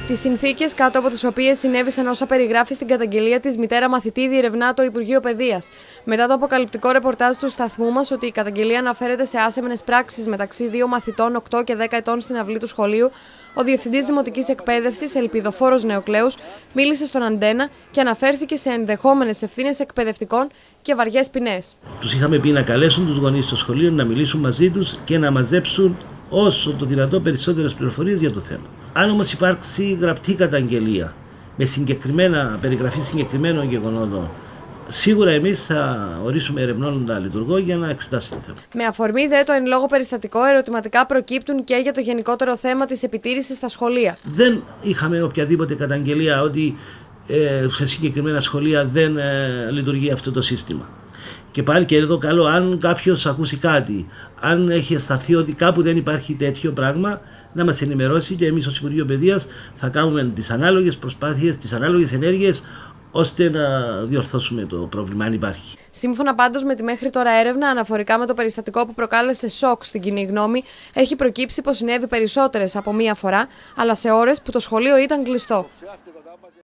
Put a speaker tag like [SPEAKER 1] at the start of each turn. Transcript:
[SPEAKER 1] Τις συνθήκες κάτω από τις οποίες συνέβησαν όσα περιγράφει στην καταγγελία της μητέρα μαθητή διερευνά το Υπουργείο Παιδείας. Μετά το αποκαλυπτικό ρεπορτάζ του σταθμού μας ότι η καταγγελία αναφέρεται σε άσεμνες πράξεις μεταξύ δύο μαθητών 8 και 10 ετών στην αυλή του σχολείου, ο Διευθυντής Δημοτικής Εκπαίδευσης, Ελπιδοφόρος Νεοκλέους, μίλησε στον Αντένα και αναφέρθηκε σε ενδεχόμενες ευθύνες εκπαιδευτικών και βαριές ποινές.
[SPEAKER 2] Τους είχαμε πει να καλέσουν τους γονείς στο σχολείο, να μιλήσουν μαζί τους και να μαζέψουν όσο το δυνατό περισσότερες πληροφορίες για το θέμα. Αν όμως υπάρξει γραπτή καταγγελία με συγκεκριμένα περιγραφή συγκεκριμένων γεγονότων, σίγουρα εμείς θα ορίσουμε ερευνώνοντα λειτουργό για να εξετάσει το θέμα.
[SPEAKER 1] Με αφορμή δε το εν λόγω περιστατικό, ερωτηματικά προκύπτουν και για το γενικότερο θέμα της επιτήρησης στα σχολεία.
[SPEAKER 2] Δεν είχαμε οποιαδήποτε καταγγελία ότι σε συγκεκριμένα σχολεία δεν λειτουργεί αυτό το σύστημα. Και πάλι και εδώ καλό, αν κάποιος ακούσει κάτι, αν έχει αισθανθεί ότι κάπου δεν υπάρχει τέτοιο πράγμα, να μας ενημερώσει και εμείς ως Υπουργείο Παιδείας θα κάνουμε τις ανάλογες προσπάθειες, τις ανάλογες ενέργειες, ώστε να διορθώσουμε το πρόβλημα, αν υπάρχει.
[SPEAKER 1] Σύμφωνα πάντως με τη μέχρι τώρα έρευνα αναφορικά με το περιστατικό που προκάλεσε σοκ στην κοινή γνώμη, έχει προκύψει πως συνέβη περισσότερες από μία φορά, αλλά σε ώρες που το σχολείο ήταν κλειστό.